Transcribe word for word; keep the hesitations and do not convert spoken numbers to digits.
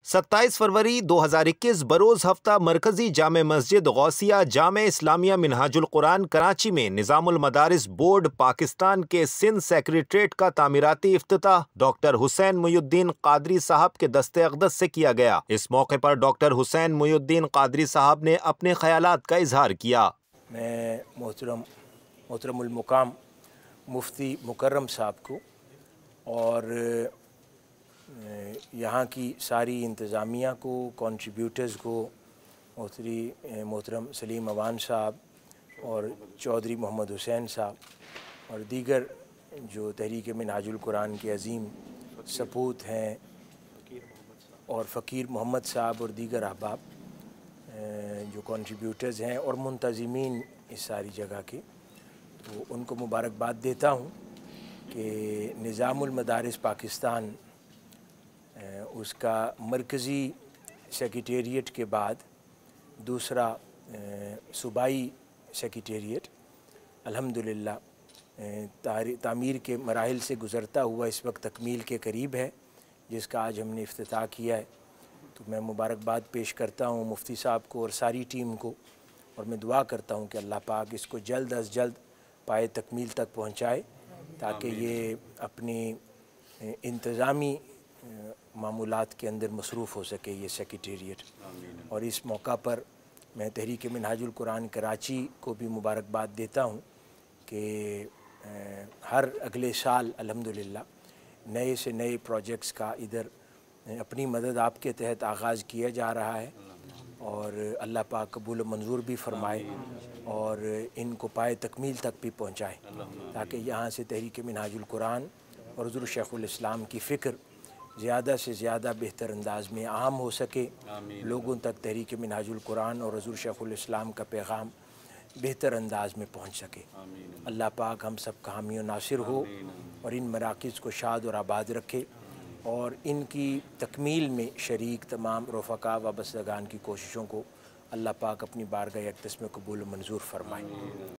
ستائیس فروری دو ہزار اکیس بروز ہفتہ مرکزی جامع مسجد غوثیہ جامع اسلامیہ منہاج القرآن کراچی میں نظام المدارس بورڈ پاکستان کے سندھ سیکریٹریٹ کا تعمیراتی افتتاح ڈاکٹر حسین محی الدین قادری صاحب کے دست اقدس سے کیا گیا۔ اس موقع پر ڈاکٹر حسین محی الدین قادری صاحب نے اپنے خیالات کا اظہار کیا۔ میں محترم محترم المقام مفتی مکرم صاحب کو اور یہاں کی ساری انتظامیہ کو، کنٹریبیوٹرز کو، محتری محترم سلیم اوان صاحب اور چودھری محمد حسین صاحب اور دیگر جو تحریک منہاج القرآن کے عظیم سپوت ہیں اور فقیر محمد صاحب اور دیگر احباب جو کنٹریبیوٹرز ہیں اور منتظمین اس ساری جگہ کے، تو ان کو مبارکباد دیتا ہوں کہ نظام المدارس پاکستان اس کا مرکزی سیکریٹریٹ کے بعد دوسرا صوبائی سیکریٹریٹ الحمدللہ تعمیر کے مراحل سے گزرتا ہوا اس وقت تکمیل کے قریب ہے، جس کا آج ہم نے افتتاح کیا ہے۔ تو میں مبارکباد پیش کرتا ہوں مفتی صاحب کو اور ساری ٹیم کو، اور میں دعا کرتا ہوں کہ اللہ پاک اس کو جلد از جلد پائے تکمیل تک پہنچائے تاکہ یہ اپنی انتظامی معمولات کے اندر مصروف ہو سکے یہ سیکریٹریٹ۔ اور اس موقع پر میں تحریک منہاج القرآن کراچی کو بھی مبارکباد دیتا ہوں کہ ہر اگلے سال الحمدللہ نئے سے نئے پروجیکٹس کا ادھر اپنی مدد آپ کے تحت آغاز کیا جا رہا ہے، اور اللہ پاک قبول و منظور بھی فرمائے اور ان کو پائے تکمیل تک بھی پہنچائے تاکہ یہاں سے تحریک منہاج القرآن اور حضور شیخ الاسلام کی فکر زیادہ سے زیادہ بہتر انداز میں عام ہو سکے، لوگوں تک تحریک منہاج القرآن اور حضور شیخ الاسلام کا پیغام بہتر انداز میں پہنچ سکے۔ اللہ پاک ہم سب کا حامی و ناصر ہو اور ان مراکز کو شاد اور آباد رکھے اور ان کی تکمیل میں شریک تمام رفقا و بستگان کی کوششوں کو اللہ پاک اپنی بارگاہ اقدس میں قبول و منظور فرمائے۔